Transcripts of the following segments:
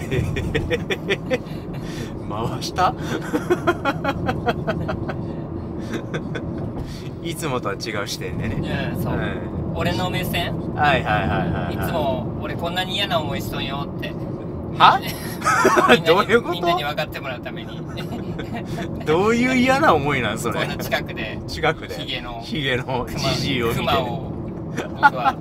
回したいつもとは違う視点でね。 そう、俺の目線。 はいはいはいはい。 いつも俺こんなに嫌な思いしとんよって。 はどういうこと？ みんなに分かってもらうために。 どういう嫌な思いなんそれ。 こんな近くでヒゲのじじいを見て。 クマを僕は。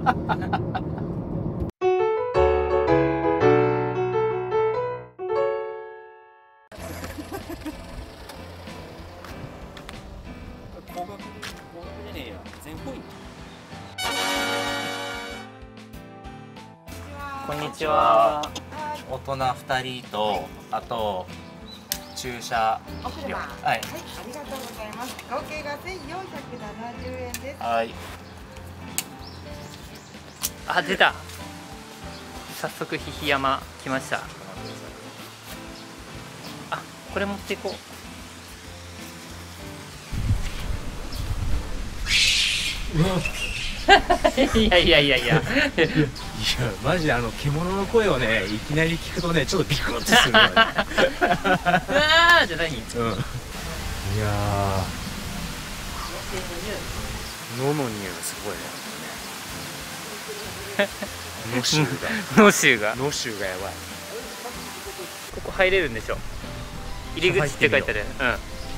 高額でねえや、全ポイント。こんにちは。大人2人と、あと駐車料。はい。 はい、ありがとうございます。合計が1470円です。 はい。あ、出た。早速ひひ山来ました。あ、これ持っていこう。いやいやいやいや。 マジで獣の声をね、いきなり聞くとね、ちょっとビクッとするよね。 うわーじゃ何？ いやー、野の匂いがすごいね。野臭がやばい。 ここ入れるんでしょ。入り口って書いてある。うん。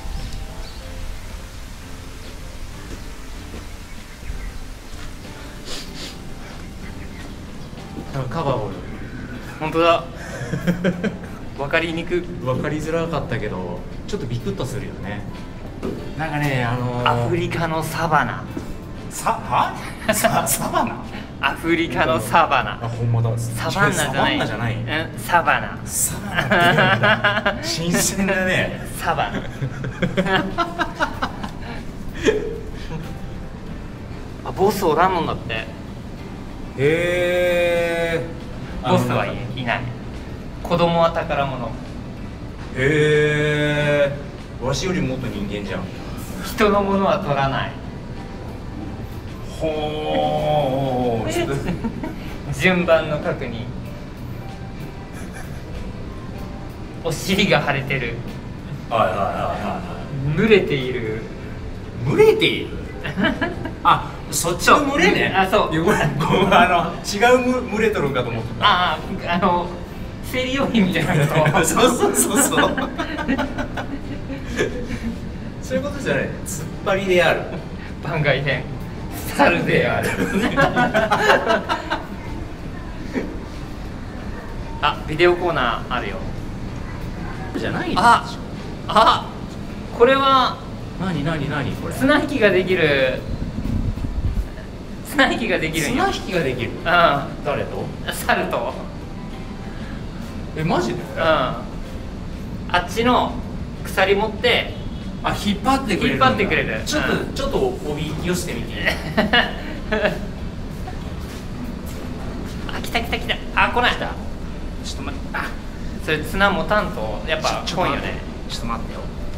カバーおる。 本当だ。分かりにく。 分かりづらかったけど、ちょっとビクッとするよね。なんかね、 アフリカのサバナ。 サバナ？ アフリカのサバナ。 あ、ほんまだ。 サバンナじゃない。うん、サバナ。 サバナって言うんだ。新鮮だね。 サバナ。あ、ボスおらんのんだって。 へえ。 ボスはいない。子供は宝物。 へえ。わしよりもっと人間じゃん。 人のものは取らない。 ほー。 順番の確認。お尻が腫れてる。 はいはいはいはい。 蒸れている。 蒸れている。あ、そっちの蒸れね。 あ、そう。 違う蒸れとるんかと思った。 ああ、生理用品みたいなこと。 そう。そういうことじゃない。突っ張りである。 番外編。猿である。あ、ビデオコーナーあるよ。 じゃない。 あ、これは。 何これ。 綱引きができる。綱引きができるんよ。 綱引きができる。 誰と？ 猿と。 マジで？ あっちの鎖持って。 あ、引っ張ってくれる。ちょっとおびき寄せてみて。 あ、来た。あ、来ない。ちょっと待って。あ、それ綱持たんとやっぱ来んよね。 ちょっと待ってよ。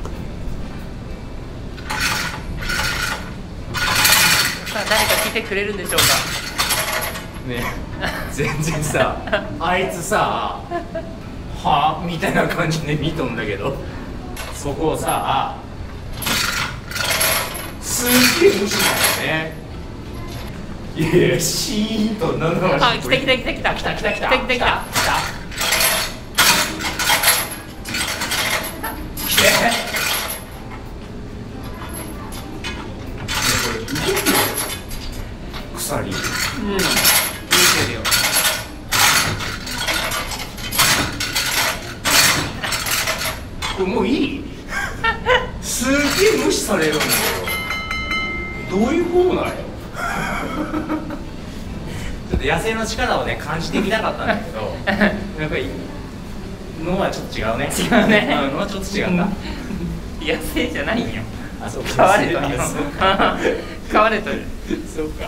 さあ、誰か来てくれるんでしょうか。 ね、全然さ、あいつさ、はみたいな感じで見とんだけど、そこをさ、すげえ無視なんだよね。いや、シーンとなんだろう。 あ、来た。 鎖。 見てるよ。 これもういい？すげえ無視されるんだよ。どういう方なんよ。ちょっと野生の力をね、感じてみたかったんだけど、やっぱりのはちょっと違うね。のはちょっと違った。 野生じゃないんよ。 あ、そうか。 飼われとるよ。飼われとる。 そうか。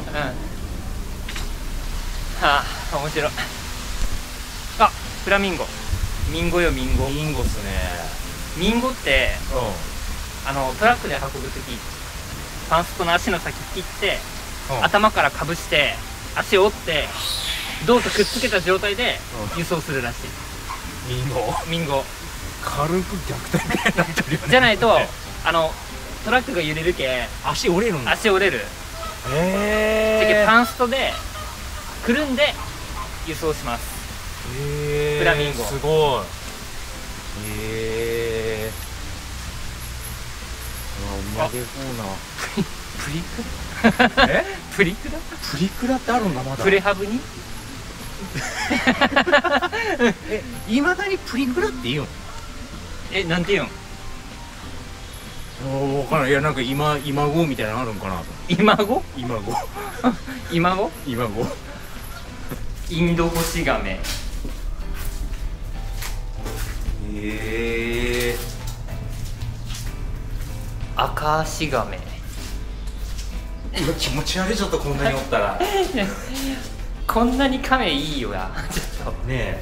はあ、面白い。あ、フラミンゴ。ミンゴよ、ミンゴ。 ミンゴっすね。 ミンゴって、トラックで運ぶとき、パンストの足の先切って、頭からかぶして、足を折って、胴とくっつけた状態で輸送するらしい。 ミンゴミンゴ軽く逆転みたいになってるよね。 じゃないとトラックが揺れるけ足折れるんだ。 足折れる。 へじゃけパンストでくるんで輸送します。フラミンゴすごい。へえ。うまげそうな。 プリクラプリクラプリクラってあるんだまだ。 プレハブにいまだにプリクラって言うん？ なんて言うん？ 分からん。いやなんか今語みたいなのあるんかなと。 今語今語今語今語インドホシガメ。赤足ガメ。 うわ気持ち悪い。ちょっとこんなにおったらこんなにカメいいよやちょっとね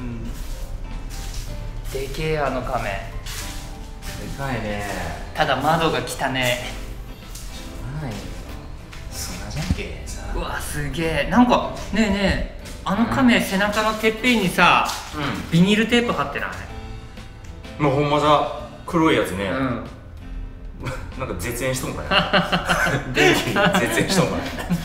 でけえカメ。 でかいね。 ただ窓が汚ねはい砂じゃんけさ。 うわすげえ。なんかねえねえカメ、背中のてっぺんにさ、ビニールテープ貼ってない？ もうほんまさ黒いやつね。 うんなんか絶縁しとんかな。電気絶縁しとんかな。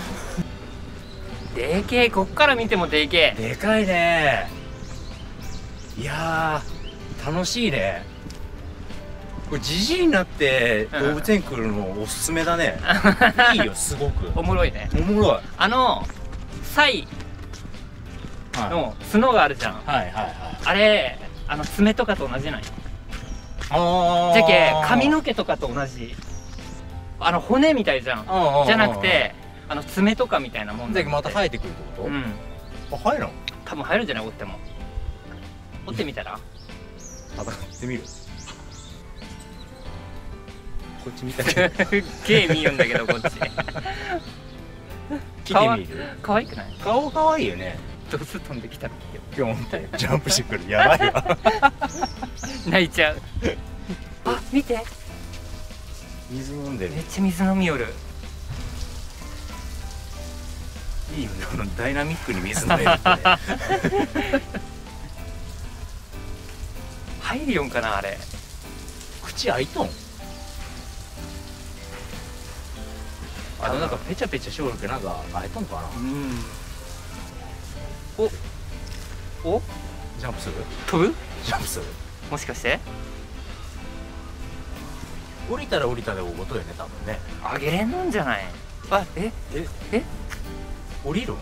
でけえ。こっから見てもでけえ。 でかいね。いやー楽しいね。これじじいになって動物園来るのおすすめだね。いいよすごく。 おもろいね。 おもろい。 サイの角があるじゃん。 はいはいはい。 あれ爪とかと同じなんよ。 ああ。 じゃけ髪の毛とかと同じ。骨みたいじゃん。じゃなくて爪とかみたいなもんだ。 じゃまた生えてくるってこと？あ、生えるの？ 多分生えるんじゃない？折っても。折ってみたら？ 戦ってみる。こっち見たけど。 ゲー見よんだけどこっち。 見てみる？ 可愛くない？ 顔可愛いよね。 どうす飛んできたの？ ピョンってジャンプしてくる。やばいわ。 泣いちゃう。あ、見て。 水飲んでる。 めっちゃ水飲みよる。 いいよね。ダイナミックに水飲めるってね。 入るよんかなあれ。 口開いとん？なんかペチャペチャしおるけどなんか開いとんかな。 おジャンプする？ 飛ぶ？ ジャンプする？ もしかして降りたら降りたで大事よね多分ね。 あげれんのんじゃない？ 降りる？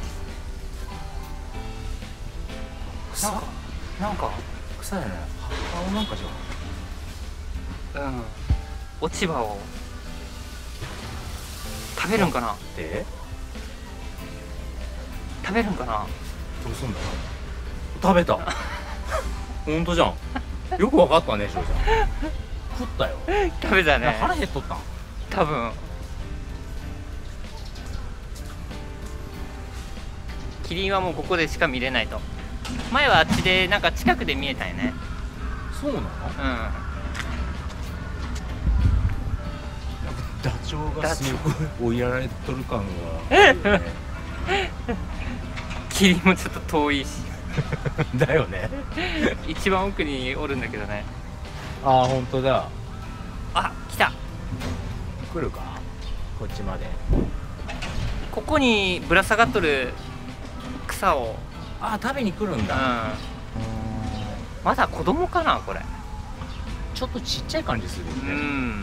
草？ なんか草やね。葉なんかじゃん。 落ち葉を食べるんかな？食べるんかな？ どうすんだろう。食べた。本当じゃん。よくわかったね、翔ちゃん。食ったよ。 食べたね。 腹減っとったん？ 多分。キリンはもうここでしか見れないと。前はあっちでなんか近くで見えたよね。 そうなの？ダチョウがすごい追いやられとる感が。 キリンもちょっと遠いし。 だよね。 一番奥におるんだけどね。 ああ、本当だ。 あ、来た。 来るか。こっちまで。 ここにぶら下がっとる草を。 食べに来るんだ。 まだ子供かなこれ。 ちょっとちっちゃい感じするよね。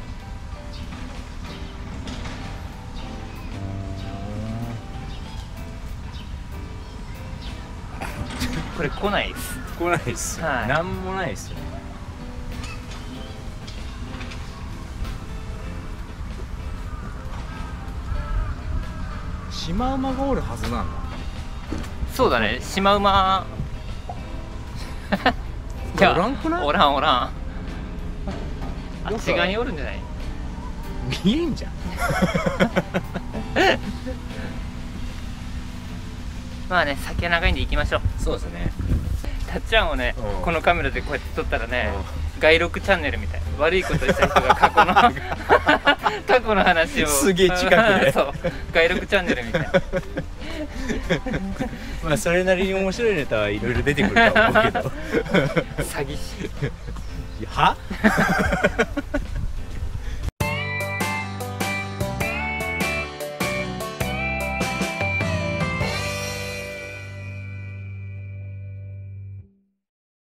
これ来ないです。 来ないっす。なんもないっすよ。シマウマがおるはずなんだ。 そうだね、シマウマ。 おらんくない？ おらん。あっち側におるんじゃない？ 見えんじゃん。 まあね、先は長いんで行きましょう。 そうですね。 たっちゃんをね、このカメラでこうやって撮ったらね、外録チャンネルみたい。悪いことした人が過去の話をすげえ近くで。 そう、外録チャンネルみたい。 まあそれなりに面白いネタはいろいろ出てくると思うけど詐欺師は